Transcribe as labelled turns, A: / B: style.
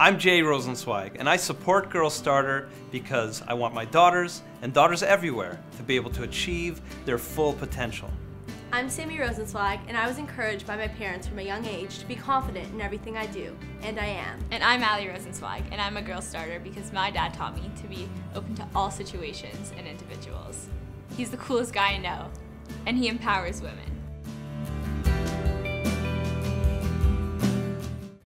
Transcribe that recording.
A: I'm Jay Rosenzweig, and I support Girl Starter because I want my daughters, and daughters everywhere, to be able to achieve their full potential.
B: I'm Sammy Rosenzweig, and I was encouraged by my parents from a young age to be confident in everything I do, and I am.
C: And I'm Allie Rosenzweig, and I'm a Girl Starter because my dad taught me to be open to all situations and individuals. He's the coolest guy I know, and he empowers women.